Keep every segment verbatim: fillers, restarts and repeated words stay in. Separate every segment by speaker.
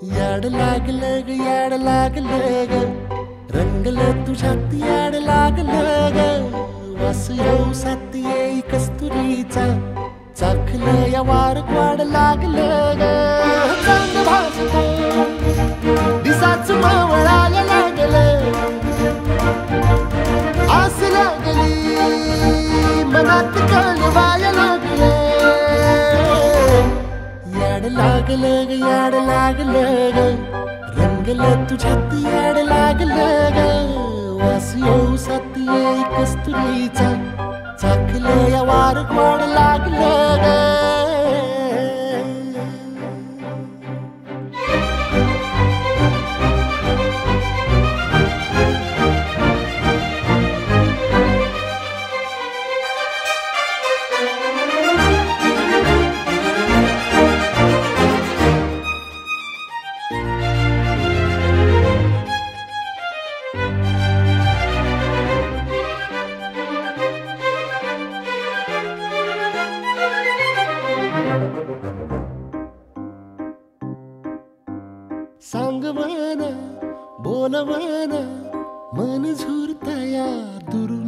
Speaker 1: याड लागलं ग याड लागलं ग रंगलं तुझ्यात याड लागलं ग वास येऊ साथ येई कस्तुरीचा चाखलं या वार वाड लागलं ग चांद भासतो दिसाच मावळायला लागलं आस लागली मनात कळवायला लागलं याड लागलं ग याड लागलं ग रंगलं तुझ्यात याड लागलं ग वास येऊ साथ येई कस्तुरीचा चाखलं या वार वाड लागलं ग सांगवना बोलवना मन झुरतया दुरून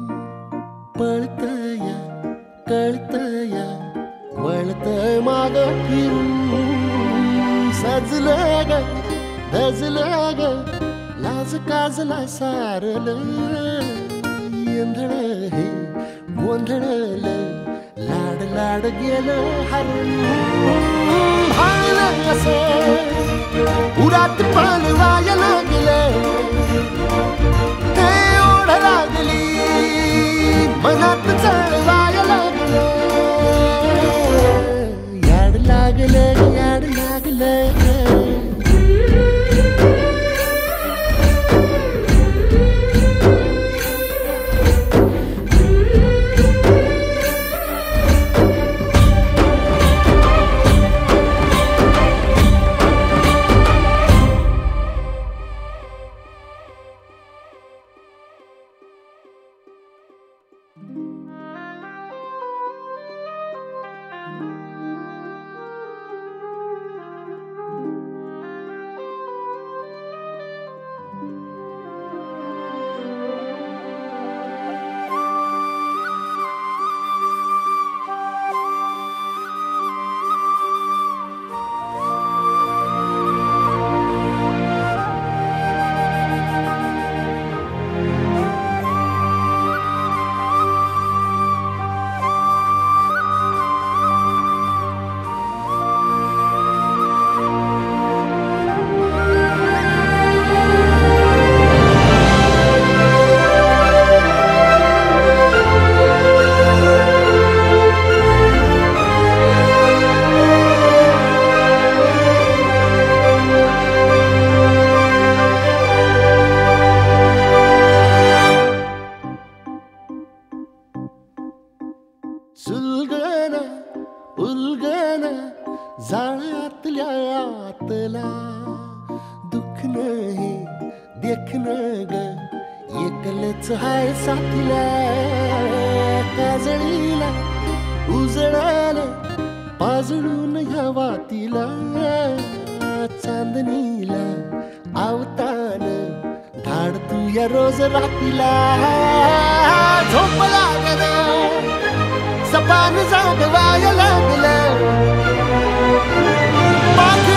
Speaker 1: पळतया कळतया वळतय माग फिरून सजलं ग दजलं ग लाज काजला सारलं येंधळ हे गोंधळलं लाड लाड गेलं हरून भाळलं असं उरात पळवायला लागलं ते ओढ लागली मनात चळवायला लागलं याड लागलं याड लागलं सुलगना उलगना जाळ्यातल्या आतला दुःख नाही देखणं ग एकलच हाय साथीला काजळीला उजळाला पाजळून ह्या वातीला चांदणीला आवतान धाड तू या रोज रातीला झोप लागना सपान जागवायला लागलं